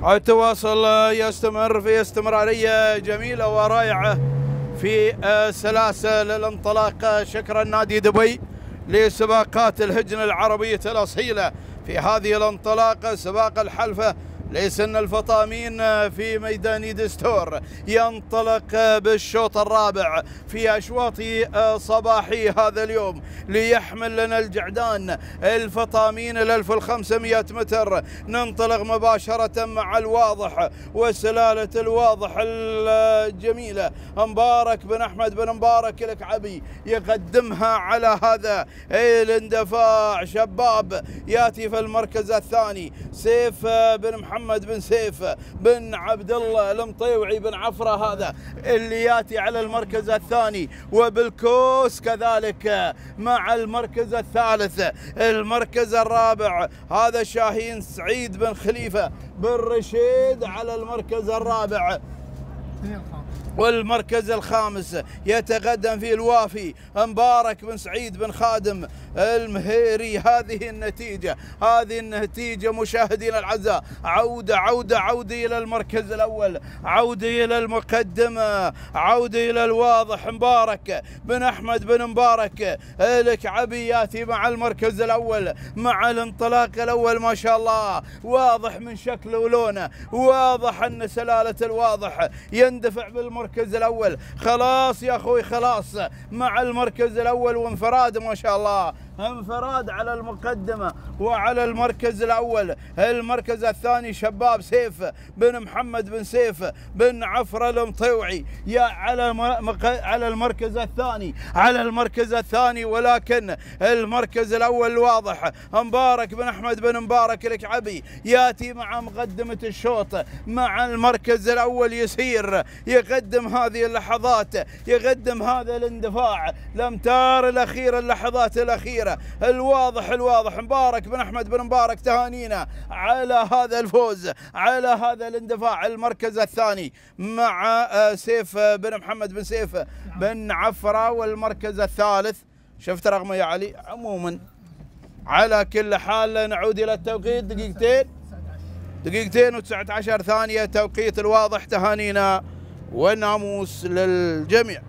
التواصل يستمر في استمرارية جميلة ورائعة في سلاسل الانطلاق. شكرا نادي دبي لسباقات الهجن العربية الأصيلة في هذه الانطلاقة. سباق الحلفة لسن الفطامين في ميدان دستور ينطلق بالشوط الرابع في أشواط صباحي هذا اليوم ليحمل لنا الجعدان الفطامين 1500 متر. ننطلق مباشرة مع الواضح وسلالة الواضح الجميلة مبارك بن أحمد بن مبارك الكعبي يقدمها على هذا الاندفاع. شباب ياتي في المركز الثاني سيف بن محمد بن سيف بن عبد الله المطيوعي بن عفرة هذا اللي ياتي على المركز الثاني، وبالكوس كذلك مع المركز الثالث. المركز الرابع هذا شاهين سعيد بن خليفة بن رشيد على المركز الرابع. والمركز الخامس يتقدم فيه الوافي مبارك بن سعيد بن خادم المهيري. هذه النتيجة مشاهدينا الأعزاء، عودة إلى المركز الأول، عودة إلى المقدمة، عودة إلى الواضح مبارك بن أحمد بن مبارك الكعبي ياتي مع المركز الأول مع الانطلاق الأول. ما شاء الله واضح من شكله ولونه، واضح أن سلالة الواضح يندفع بالمركز الأول. خلاص يا أخوي خلاص مع المركز الأول وانفراد ما شاء الله، انفراد على المقدمة وعلى المركز الأول. المركز الثاني شباب سيف بن محمد بن سيف بن عفرة المطيوعي يا على المركز الثاني ولكن المركز الأول واضح مبارك بن أحمد بن مبارك الكعبي ياتي مع مقدمة الشوط مع المركز الأول. يسير يقدم هذه اللحظات، يقدم هذا الاندفاع، الأمتار الأخيرة، اللحظات الأخيرة. الواضح مبارك بن أحمد بن مبارك تهانينا على هذا الفوز، على هذا الاندفاع. المركز الثاني مع سيف بن محمد بن سيف بن عفرة. والمركز الثالث شفت رقمه يا علي. عموما على كل حال نعود إلى التوقيت، دقيقتين و19 ثانية توقيت الواضح. تهانينا والناموس للجميع.